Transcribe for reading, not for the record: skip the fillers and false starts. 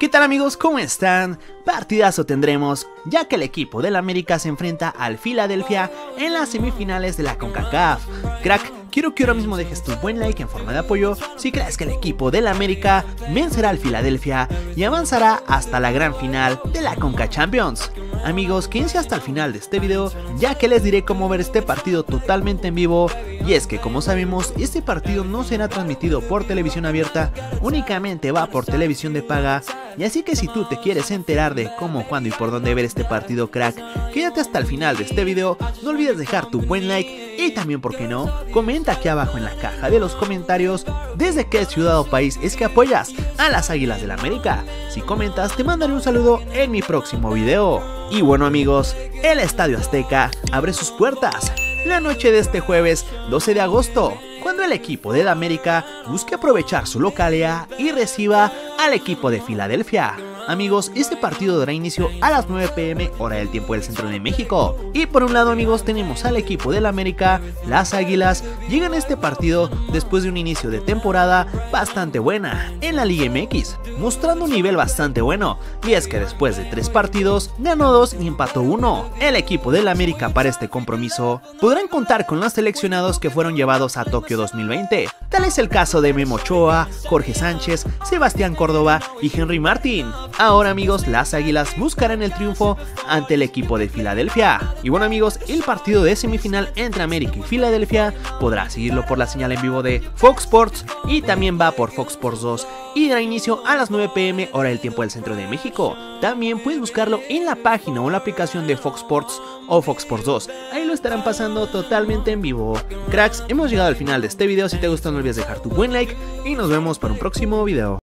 ¿Qué tal amigos? ¿Cómo están? Partidazo tendremos, ya que el equipo del América se enfrenta al Philadelphia en las semifinales de la CONCACAF. Crack, quiero que ahora mismo dejes tu buen like en forma de apoyo si crees que el equipo del América vencerá al Philadelphia y avanzará hasta la gran final de la CONCA Champions. Amigos, quédense hasta el final de este video, ya que les diré cómo ver este partido totalmente en vivo. Y es que, como sabemos, este partido no será transmitido por televisión abierta, únicamente va por televisión de paga. Y así que si tú te quieres enterar de cómo, cuándo y por dónde ver este partido, crack, quédate hasta el final de este video. No olvides dejar tu buen like y también, por qué no, comenta aquí abajo en la caja de los comentarios desde qué ciudad o país es que apoyas a las Águilas del América. Si comentas, te mandaré un saludo en mi próximo video. Y bueno amigos, el Estadio Azteca abre sus puertas la noche de este jueves 12 de agosto, cuando el equipo del América busque aprovechar su localía y reciba al equipo de Filadelfia. Amigos, este partido dará inicio a las 9 p.m. hora del tiempo del centro de México. Y por un lado amigos tenemos al equipo del América, las Águilas, llegan a este partido después de un inicio de temporada bastante buena en la Liga MX, mostrando un nivel bastante bueno. Y es que después de 3 partidos, ganó 2 y empató 1. El equipo del América para este compromiso podrán contar con los seleccionados que fueron llevados a Tokio 2020. Tal es el caso de Memo Ochoa, Jorge Sánchez, Sebastián Córdoba y Henry Martin. Ahora amigos, las Águilas buscarán el triunfo ante el equipo de Filadelfia. Y bueno amigos, el partido de semifinal entre América y Filadelfia podrá seguirlo por la señal en vivo de Fox Sports y también va por Fox Sports 2 y dará inicio a las 9 p.m. hora del tiempo del centro de México. También puedes buscarlo en la página o la aplicación de Fox Sports o Fox Sports 2. Ahí lo estarán pasando totalmente en vivo. Cracks, hemos llegado al final de este video. Si te gustó no olvides dejar tu buen like y nos vemos para un próximo video.